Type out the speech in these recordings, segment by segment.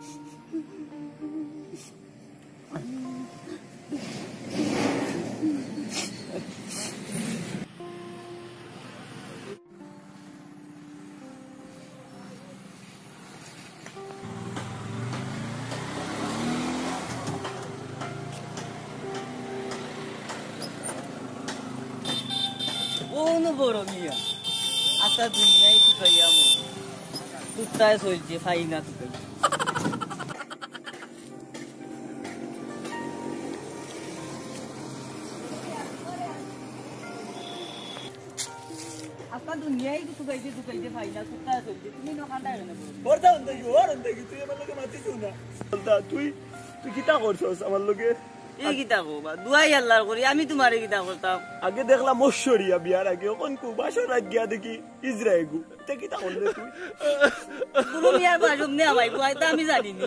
কোনো বড় মিয়া আতা দুনিয়ায় তুকাইয়া মো তুতায় চলছে খাই না তুকাই আতা দুনিয়ায় তুকাইতে খাই না তুতায় চলছে তুমি নখান্ডা কেন ওরটা অন্ধ তুই আমার লগে মাতিছ না বলতা তুই কিটা করছস আমার লগে এই কিতা কবা দুয়াই আল্লাহর করি আমি তোমারে কিতা করতাম আগে দেখলাম মশ্বরিয়া বিয়ার আগে ওখান কু বাসর রাত গিয়া দেখি ইসরায়েল গু তে কিতা করলে তুই পুরো মিয়ার বাসব নে আমাই কয় তা আমি জানিনি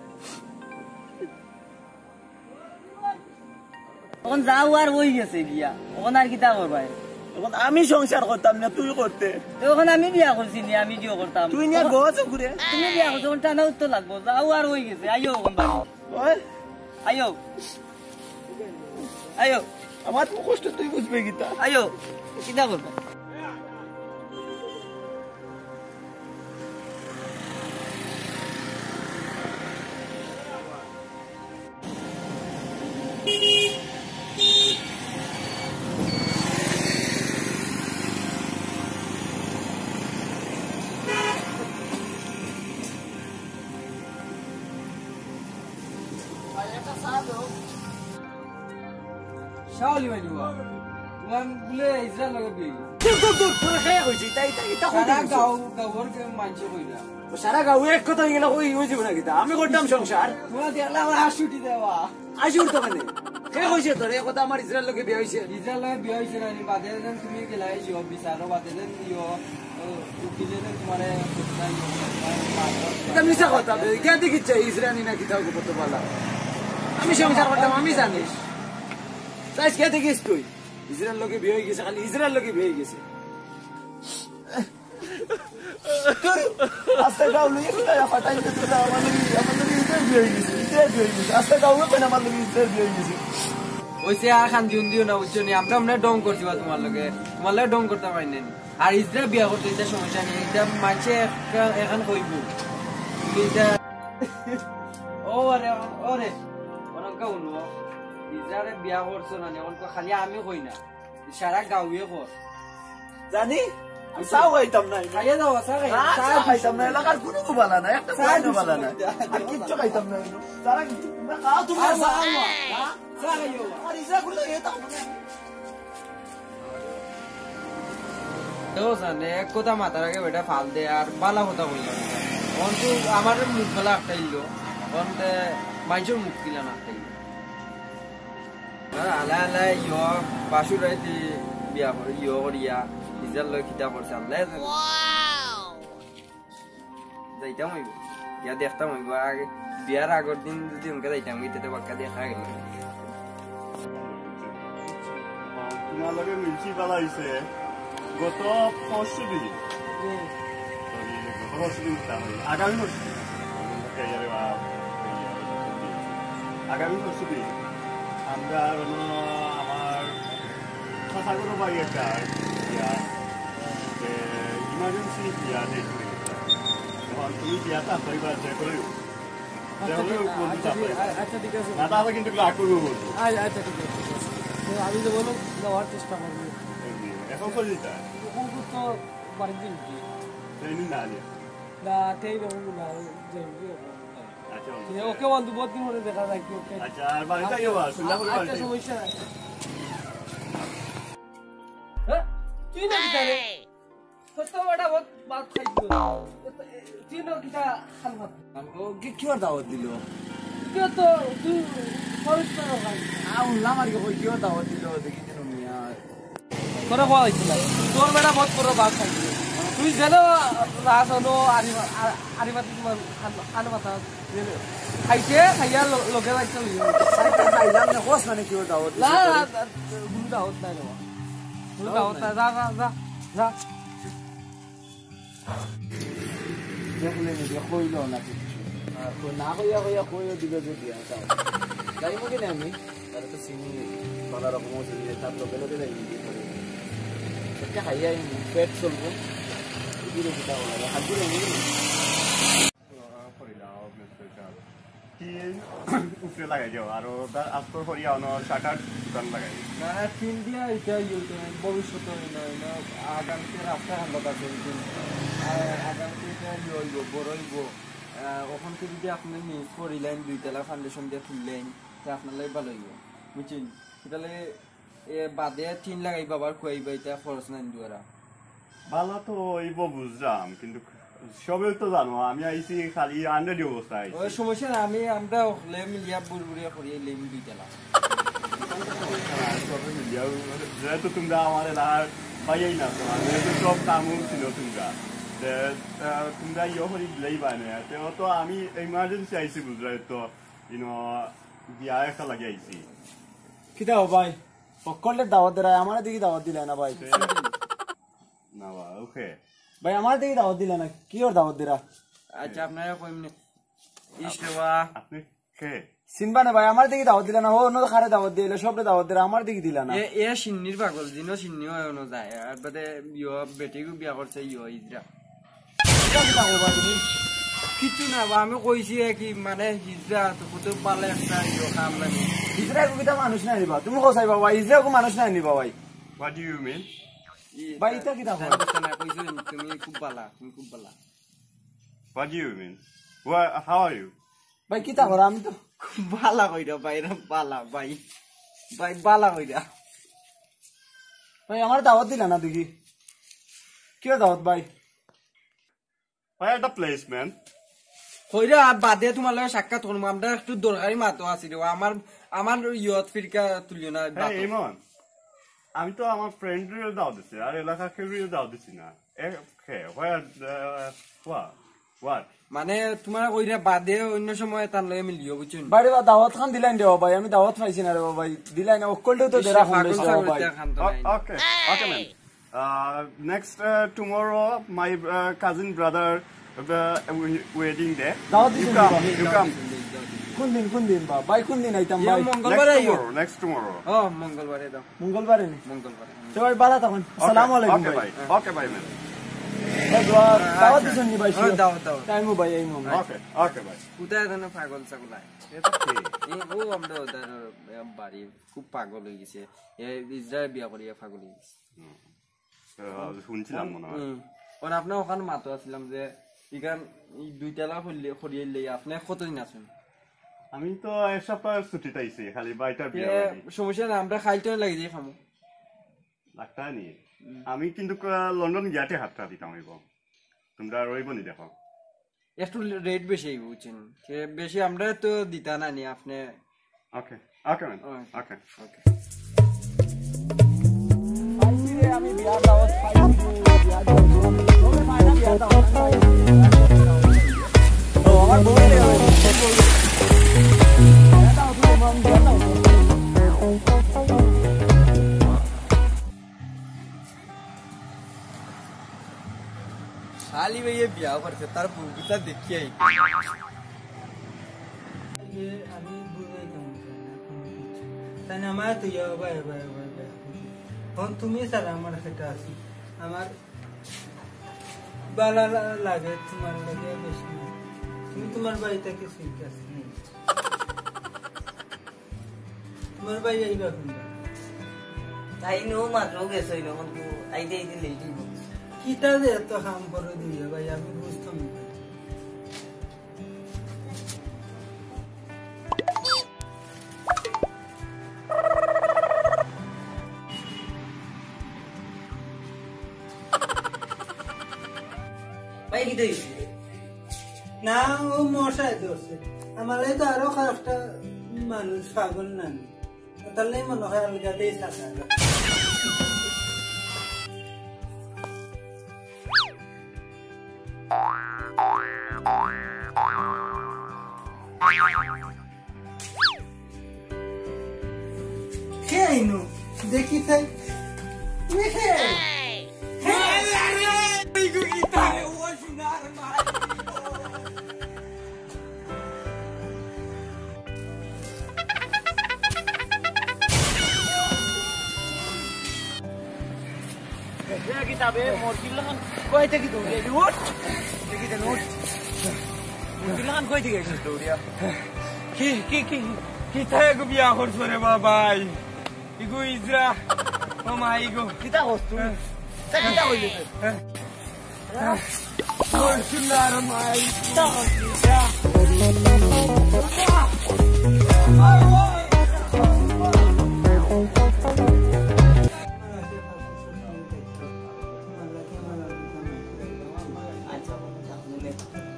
এখন যাও আর হই গেছে বিয়া এখন আর কিতা করবাই এখন আমি সংসার করতাম না তুই করতে তখন আমি বিয়া করছি নি আমি বিয়ে করতাম তুই নিয়ে গছ ঘুরে তুমি বিয়া করছো টানা উত্তর লাগবো যাও আর হই গেছে আইও এখন বাড়ি ওই আইও আইও আমার তো কষ্ট তুই বুঝবে কিতা আইও কিতা করবো শাওলি ভাই নিবা তোমার বলে ইসরায়েল লগে বিয়ে দূর তোরা খায়া হইছি তাই এটা সারা গাঁওর কে মানছে কইরা সারা গাঁও এক কথা গেল ওই জীবন কিতা আমি করতাম সংসার তোরা দেখলা আমার হাসুটি দেওয়া আজ উঠতো কেন কে কইছে তোর এই কথা আমার ইসরায়েল লগে বিয়ে হইছে ইসরায়েল লগে বিয়ে হইছে না নি বাদে দেন তুমি গেলাই ইও বিচারো বাদে দেন ইও উকিলে দেন তোমারে কোথায় এটা মিছা কথা কে দেখিচ্ছে ইসরায়েলি না কিতা কত বলা আমি সংসার করতাম আমি জানিস তাই কে দেখিস তুই ইসরায়েল লগে বিয়ে হয়ে গেছে খালি ইসরায়েল লগে বিয়ে হয়ে গেছে আস্তে গাও লইয়া কোথায় ফাটাইতে তোরা আমার লগে ইসরায়েল বিয়ে হয়ে গেছে আস্তে গাও কেন আমার লগে ইসরায়েল বিয়ে হয়ে গেছে ওইসে আর খান দিও না বুঝছো নি আমরা ডং করছি বা তোমার লগে ডং করতে পারি না আর ইসরায়েল বিয়া করতে এটা সমস্যা নেই এটা মানছে এখন কইব এটা ওরে অনকা উনো ইসরায়েল বিয়া করছো না এখন খালি আমি কই না সারা গাঁওয়ে কর জানি চাও খাইতাম না খাইয়া যাও চা খাইতাম না এলাকার কোনো বালা না একটা কোনো বালা না আর কিচ্ছু খাইতাম না তারা না খাও তুমি চা খাইও আর ইসরা গুলো এটা তো জানে এক কথা মাথার আগে বেটা ফাল দে আর বালা কথা কইলাম অন্ত আমার মুখ বেলা একটা ইলো অন্তে মানুষের মুখ কিলা না একটা আলা আলা ইয় বাসুরাইতে বিয়া করে ইয় করিয়া নিজের লয় খিতা করছে আল্লাহ যাইতাম হইব ইয়া দেখতাম হইব আগে বিয়ার আগর দিন যদি উনকে যাইতাম ইতে বাক্কা দেখা গেল তোমার লগে মিলছি পালা হইছে গত পরশু দিন আগামী পরশু দিন আমরা আমার সাগর বাড়ি একটা ইমার্জেন্সি বিয়া দেখবে তখন তুমি বিয়াটা পরিবার যে করে আচ্ছা ঠিক আছে না তাহলে কিন্তু রাগ করবো বলবো আচ্ছা ঠিক আছে আমি তো বলো যাওয়ার চেষ্টা করবো এখন করে দিতা এখন তো বাড়ির দিন ট্রেনিং না আলিয়া না তেই না আচ্ছা ওকে বন্ধু বহুত দিন হলে দেখা যায় ওকে আচ্ছা আর বাড়িতে যাবা সুন্দর করে আচ্ছা সমস্যা নাই হ্যাঁ তুই না কিতারে সত্য বড় বহুত বাত খাইছো তুই না কিতা খালবাত আমগো কি আর দাওয়াত দিল কে তো তুই ফরেস্ট না ভাই উল্লাম আর কি আর দাওয়াত দিল দেখি যেন মিয়া তোরা কোয়া হইছিল তোর বেটা বহুত বড় বাত খাইছো তুই যেন রাসনো আরিবাতি খান মাথা খাইছে খাইয়া লগে লাগছে খাইলাম না কোস মানে কি আর দাওয়াত না গুরু দাওয়াত নাই রে গুরু দাওয়াত নাই যা দেখলে নি কইলো না কিছু আর না কইয়া কইয়া কইও দিবে যে দিয়া চাও যাইমু কিনে আমি তার তো চিনি বালা রকম চিনি তার লগে লগে যাইমু সেটা খাইয়াই পেট চলবো দিলে কিটা হলো হাত দিলে নিয়ে উপরে লাগাই যাও আর আস্তর করিয়া অন শাটার দোকান লাগাই না তিন দিয়া এটা ভবিষ্যতে আগামীতে রাস্তা হান্ডত আছে আগামীতে এটা হইব বড় হইব ওখান থেকে যদি আপনি নিজ করিলেন 2 তলা ফাউন্ডেশন দিয়ে তুললেন আপনার লাগে ভালো হইব বুঝছেন তাহলে বাদে 3 লাগাই বাবার খুয়াইবা এটা খরচ নাই দুয়ারা ভালো তো হইব বুঝলাম কিন্তু সবে তো জানো আমি আইছি খালি আন্ডারি অবস্থায় ওই সমস্যা না আমরা হলে মিলিয়া বুড়বুড়িয়া করিয়ে লেম 2 তলা যেহেতু তোমরা আমার এলাকার পাইয়াই না তোমার যেহেতু সব কামও ছিল তোমরা ইয়ে করি দিলেই পায় না তো আমি ইমার্জেন্সি আইছি বুঝলাই তো বিয়া একটা লাগে আইছি কিটা হো ভাই সকলের দাওয়াত দেয় আমার দিকে দাওয়াত দিলে না ভাই না ওকে ভাই আমার দিকে দাওয়াত দিলে না কি ওর দাওয়াত দিরা আচ্ছা আপনারা কইমনে ইসলেবা আপনি কে সিনবা না ভাই আমার দিকে দাওয়াত দিলে না ও অন্য খারে দাওয়াত দিলে সবরে দাওয়াত দিরা আমার দিকে দিলা না এ সিন্নির পাগল দিনও সিন্নি হয় ন যায় আর বাদে বেটিকে বিয়া করছে ইজরা কিছু না আমি কইছি কি মানে হিজরা তো পালে একটা কাম লাগে ইসরায়েল কিটা মানুষ না নিবা তুমি কোসাই বাবা ইসরায়েল মানুষ না নিবা ভাই হোয়াট ডু ইউ মিন ভাই এটা কিটা হয় না কইছো তুমি খুব বালা what do you mean how are you ভাই কিটা করে আমি তো খুব বালা কইরা বাইরে বালা ভাই বালা কইরা ভাই আমার দাওয়াত দিলা না দেখি কি দাওয়াত ভাই Where the place, man? কইরা বাদে তোমার লগে সাক্ষাৎ করব আমরা একটু দরকারি মাতো আছি রে আমার ইয়ত ফিরকা তুলিও না Hey, Iman. আমি তো আমার ফ্রেন্ডের দাও দিছি আর এলাকা কেউ দাও দিছি না what মানে তোমার কইরা বাদে অন্য সময় তার লগে মিলিও বুঝছেন ভাই রে দাওয়াত খান দিলাই দেও ভাই আমি দাওয়াত পাইছি না রে ভাই দিলাই না অকলটো তো দেরা ফোন দিছ ভাই okay man next tomorrow my cousin brother wedding day you come কোন দিন বা ভাই কোন দিন আইতাম ভাই মঙ্গলবারে আইও next tomorrow মঙ্গলবারে দাও মঙ্গলবারে মঙ্গলবারে তো ভাই বালা তখন আসসালামু আলাইকুম ভাই okay bye man দাওয়াত দিছেন নি ভাই দাওয়াত টাইমু ভাই এই মম okay bye কোথায় জানো পাগল ছাগলাই এটা কি ও আমরা ওদের বাড়ি খুব পাগল হয়ে গেছে ইসরায়েল বিয়া করিয়া পাগল হয়ে গেছে শুনছিলাম মনে হয় ওর আপনার ওখানে মাতো আসলাম যে ইখান 2 তলা করিয়ে আপনি কতদিন আছেন আমি তো এক সপ্তাহ ছুটিতে আইছি খালি বাইটা বিয়া সমস্যা না আমরা খাইতে লাগি যাই খামু লাগতা নি আমি কিন্তু লন্ডন গিয়াতে হাতটা দিতাম হইব তোমরা রইব নি দেখো একটু রেট বেশি বুঝছেন বেশি আমরা তো দিতা না নি আপনি ওকে ম্যাম ওকে আমি বিয়া দাওয়াত পাইছি বিয়া দাওয়াত ও আমার বউরে খালি ভাইয়ে বিয়া করছে তার বুকিটা দেখি আই আমি বুঝাইতাম তাই না আমার তো ভাই এখন তুমি স্যার আমার সেটা আছি আমার ভালো লাগে তোমার লাগে বেশি না তুমি তোমার বাড়িতে কিছু আছে তোমার বাড়ি আইবা কোনটা তাই নো মাত্র গেছে আইতে লেট হইব কিটা যে এত কাম করে দিয়ে ভাই আমি বুঝতাম না ভাই কি দিস না ও মশাই ধরছে আমার তো আরো কয়েকটা মানুষ পাগল না তাহলে মনে হয় আলগাতেই থাকা কে আইনো দেখি তাই যাবে মরকিল লাগান কই থেকে দৌড়িয়ে উঠ দেখি দেন উঠ মরকিল লাগান কই থেকে এসেছিস দৌড়িয়া কি তাই গো বিয়া করছো রে বাবাই ইগো ইজরা ও মাই গো কিতা করছ তুই কিতা কইলি মরকিলার মাই কিতা করছিস আচ্ছা মনে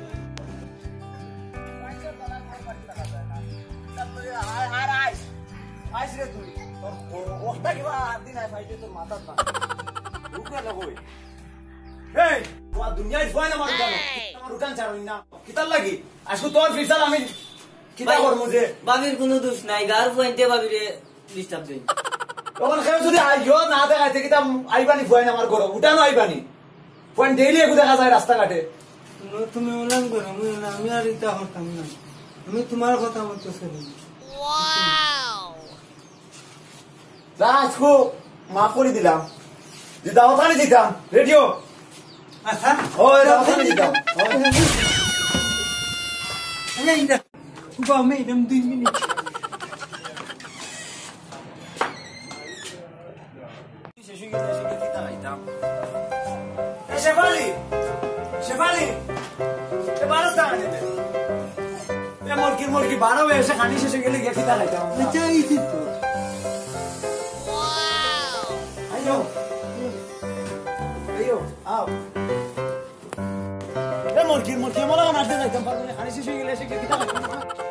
আইসরে তুই তোর ওটা কিবা দিন আই ফাইতে তোর মাথা না রুকনা লগই এই তোর দুনিয়ায় ভয় না মারু জানো আমার উঠান ছাড়ুই না কিতা লাগি আজকে তোর ফিসাল আমি কিতা করব যে বাবির কোনো দোষ নাই গার পয়েন্টে বাবিরে ডিস্টার্ব দেই তখন কেউ যদি আইও না দেখাইতে কিতা আইবানি ভয় না আমার ঘর উঠানো আইবানি পয়েন্ট ডেইলি একু দেখা যায় রাস্তাঘাটে তুমি ওলান করো আমি আর এটা হতাম না আমি তোমার কথা মতো চলি যা আজকে মাফ করে দিলাম যে দাওয়াতানি দিতাম রেডিও আচ্ছা ওই দাওয়াতানি দিতাম এইটা খুবা মেডাম 2 মিনিট শেফালি মুরগি বারো হয়ে এসে খানি শেষে গেলে গিয়ে খিদা খাইতাম আচ্ছা এইছি তো আইও আও মুরগি মরা মারতে যাইতাম পারবো খানি শেষে গেলে এসে গিয়ে খিদা খাইতাম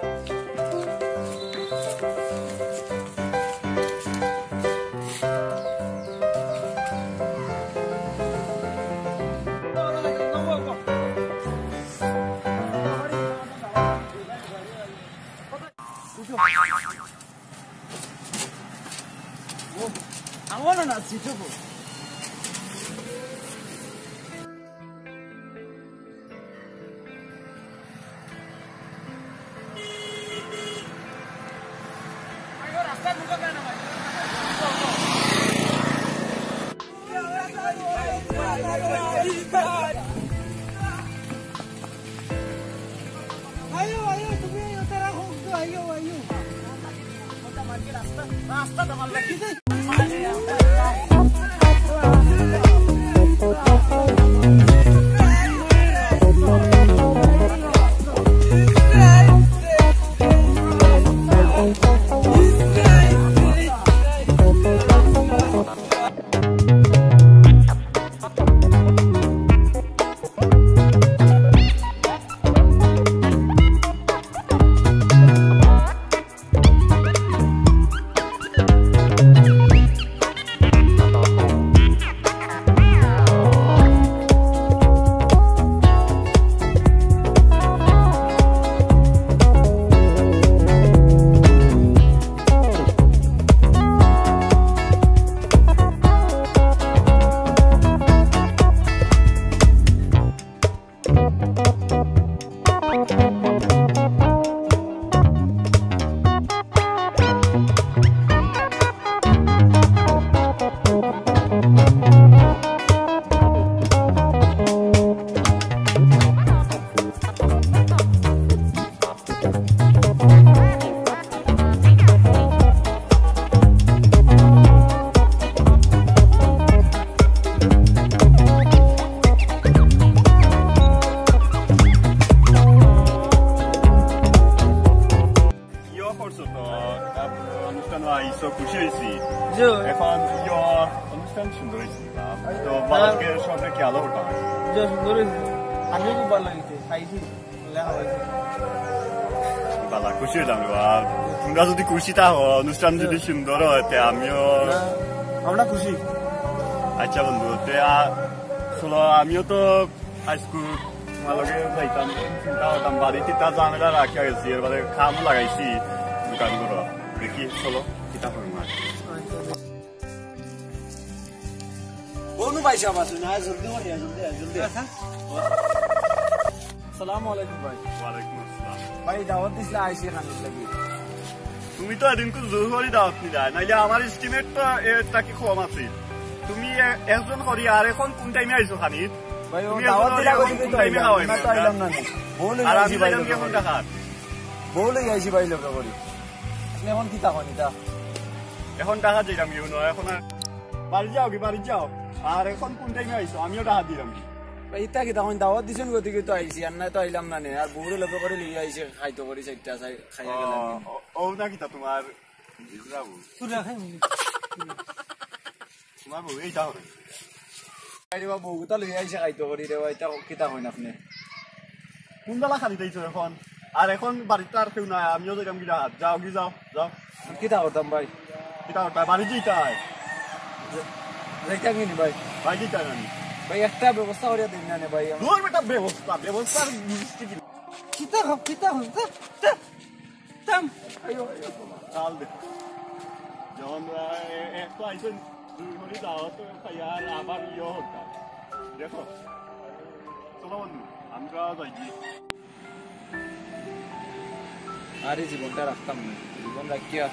I want to not see trouble. Rasta teman lagi deh. এখন অনুষ্ঠান সুন্দর হয়েছে তো বাবাকে সবাই কি আলো ওটা সুন্দর হয়েছে আমি খুব ভালো লাগছে খাইছি লেখা হয়েছে বালা খুশি হইলাম আর তোমরা যদি খুশি থাকো অনুষ্ঠান যদি সুন্দর হয় আমিও আমরা খুশি আচ্ছা বন্ধু চলো আমিও তো হাইস্কুল তোমালোকে যাইতাম চিন্তা করতাম বাড়িতে তা ঝামেলা রাখিয়া গেছি এবারে খামও লাগাইছি দোকানগুলো দেখি চলো কিতাব बोनू भाई साहब आते ना जल्दी हो या जल्दी अस्सलाम वालेकुम भाई ওয়ালাইকুম আসসালাম भाई दावत दिसला आईसी खाने लगी তুমি তো এদিন জোর করে দাওয়াত নিলা নাইলে আমার এস্টিমেট তো তাকে কম আছে তুমি একজন করি আর এখন কোন টাইমে আইছো খানিত ভাই ও তুমি দাওয়াত এখন দিলা এখন কইতে কোন তো টাইমে আইলাম খাওয়াই না তো আইলাম না বউ লই আর আইছি আমি ভাই যাইলাম কি এখন দেখার বউ লই আইছি ভাই লোক করি আপনি এখন কি তাকন এটা এখন টাকা দিলাম ইউ নয় এখন বাড়ি যাও কি বাড়ি যাও আর এখন কোন টাইমে আইছো আমিও টাকা দিলাম ভাই ইতা কি তখন দাওয়াত দিছেন গতিকে তো আইছি আর না তো আইলাম না নে আর বউরে লোক করে লই আইছে খাইতো করি চারটা খাইয়া গেলাম ও নাকি তা তোমার যাবো তুরা খাই তোমার বউ এইটা হবে আরে বাবু বউটা লই আইছে খাইতো করি রে ভাই তা কি তা হই না আপনি কোন বেলা খালি দিয়েছো এখন আর এখন বাড়িতে আর কেউ নাই আমিও যাইলাম কি টাকা যাও কি যাও যাও কি তা করতাম ভাই কিটা ওটা বাড়ি যেটাই যাইতাম কি নি ভাই বাড়ি যেটাই আমি ভাই একটা ব্যবস্থা করে দিন না নে ভাই তোর বেটা ব্যবস্থার জিনিসটি কি কিতা হোক তাম চাল দে যখন একটু আইসেন দুই ঘড়ি যাও তো খাইয়া আর আবার ইয়ে হতাম দেখো চলো বন্ধু আমরা যাইছি আরে জীবনটা রাখতাম না জীবন রাখিয়া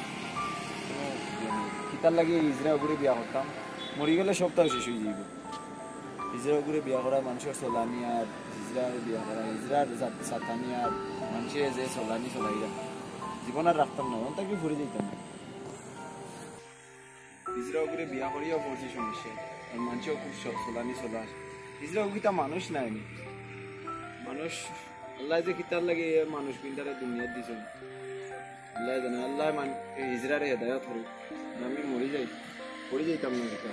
কিতার লাগে ইজরা উপরে বিয়া করতাম মরি গেলে সপ্তাহ শেষ হয়ে যাইব ইজরা উপরে বিয়া করা মানুষের চলানি আর ইজরার বিয়া করা ইজরার সাতানি আর মানুষের যে চলানি চলাইরা জীবন আর রাখতাম না ওন তাকে ঘুরে যেতাম না ইজরা উপরে বিয়া করিয়াও পড়ছি সমস্যা আর মানুষেও খুব চলানি চলা ইজরা উকিতা মানুষ নাই মানুষ আল্লাহ যে কিতার লাগে মানুষ পিন্টারে দুনিয়া দিছে আল্লাহ জানে আল্লাহ ইজরারে হেদায়ত করুক আমি মরে যাই পড়ে যাইতাম না কিতা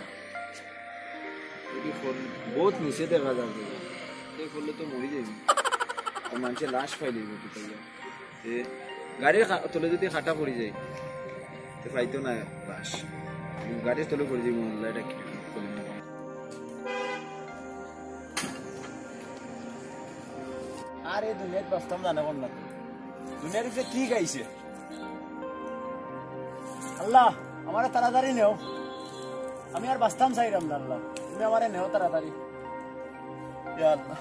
বহুত নিচে দেখা যাবে এই করলে তো মরে যাইবি আর মানুষের লাশ পাই লইব কিতা গাড়ির তলে যদি খাটা পড়ে যায় তো পাইতো না লাশ গাড়ির তলে পড়ে যাইব আল্লাহ এটা কি করি না আর এই দুনিয়ার বাস্তব জানে কোন না দুনিয়ার যে কি গাইছে আল্লাহ আমার তাড়াতাড়ি নেও আমি আর বাস্তাম চাইলাম না আল্লাহ তুমি আমারে নেও তাড়াতাড়ি ইয়া আল্লাহ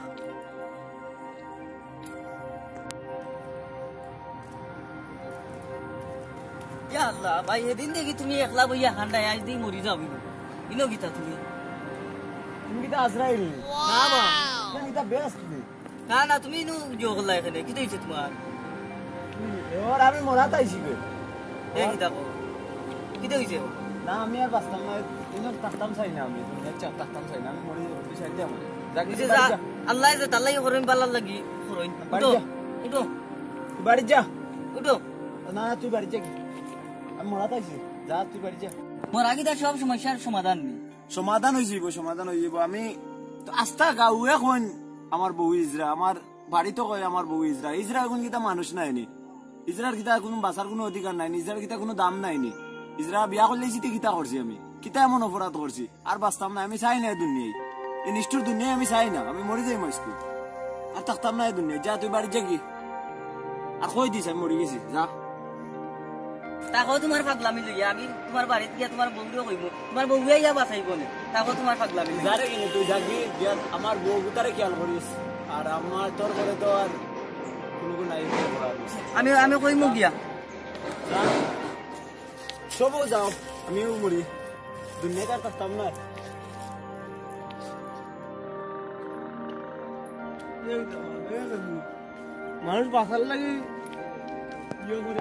ইয়া আল্লাহ ভাই এদিন দেখি তুমি একলা বইয়া হান্ডায় আজ দিয়ে মরি যাবি ইনো গীতা তুমি তুমি কি আজরাইল না বা তুমি কি বেস্ট তুমি না না তুমি ইনো যোগলা এখানে কি দিয়েছে তোমার এবার আমি মরা তাইছি গে এই গীতা কো কি দিয়েছে না আমি আর বাস্তাম না ইনো তাকতাম চাই না আমি দুনিয়ার চাপ তাকতাম চাই না আমি মরি বিচার দিয়া মরি বুঝে যা আল্লাহ যে তাল্লাই হরইন বালার লাগি হরইন উঠো উঠো তুই বাড়ি যা উঠো না তুই বাড়ি যা আমি মরা তাইছি যা তুই বাড়ি যা মোর আগে সব সমস্যার সমাধান নেই সমাধান হয়ে যাব আমি আস্থা গাঁও এখন আমার বউ ইজরা আমার বাড়ি তো কয় আমার বউ ইজরা ইজরা এখন কিতা মানুষ নাইনি ইজরার কিতা কোনো বাঁচার কোনো অধিকার নাইনি ইজরার কিতা কোনো দাম নাইনি ইজরা বিয়া করলে জিতে কিতা করছি আমি কিতা এমন অপরাধ করছি আর বাঁচতাম না আমি চাই না এই দুনিয়ায় এই নিষ্ঠুর দুনিয়ায় আমি চাই না আমি মরে যাই মাইস্কু আর থাকতাম না এই দুনিয়ায় যা তুই বাড়ি যা কি আর কই দিস আমি মরে গেছি যা তাকেও তোমার পাগলামি লইয়া আমি তোমার বাড়িতে গিয়া তোমার বউরেও কইব তোমার বউয়ে ইয়া বাঁচাইব না তাকেও তোমার পাগলামি লইয়া যারে কিনে তুই যাবি আমার বউ গুতারে খেয়াল করিস আর আমার তোর ঘরে তো আর কোনো নাই আমি আমি কইম গিয়া সবও যাও আমিও মরি দুনিয়াতে আর থাকতাম না মানুষ বাঁচার লাগে ইয়ে করে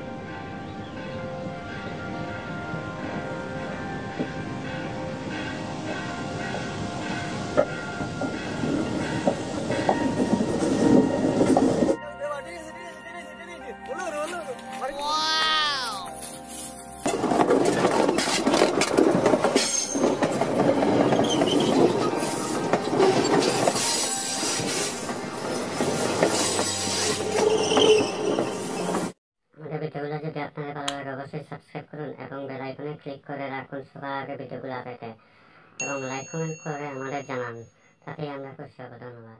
ভিডিওগুলো যদি আপনাদের ভালো লাগে অবশ্যই সাবস্ক্রাইব করুন এবং বেল আইকনে ক্লিক করে রাখুন সবার আগে ভিডিওগুলো পেতে এবং লাইক কমেন্ট করে আমাদের জানান তাতেই আমরা খুশি হব ধন্যবাদ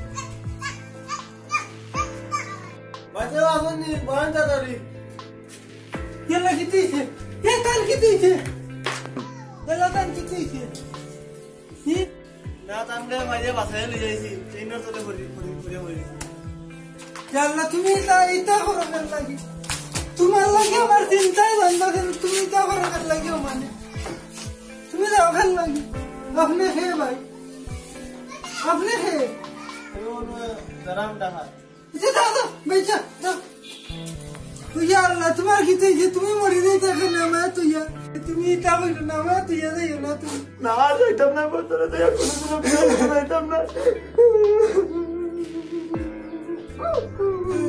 বাচ্চারা আসেননি বলেন তাড়াতাড়ি याला किती छे हे तान किती छे याला तान किती छे ही না তামলে মাঝে বাসায় লই যাইছি ট্রেনের চলে ঘুরে याला तुम्ही इता करो कर लगी तुम्हाला क्या मार चिंता है बंदा कर तुम्ही इता करो कर लगी हो माने तुम्ही जाओ कर लगी अपने है भाई अपने है गरम डहा इसे दादा बेचा तू यार ना तुम्हार किती जे तुम्ही मरी नाही त्या नाम आहे तू या तुम्ही इता बघ नाम आहे तू या नाही ना तू না যাইতাম না বলতে তো এক কোনো যাইতাম না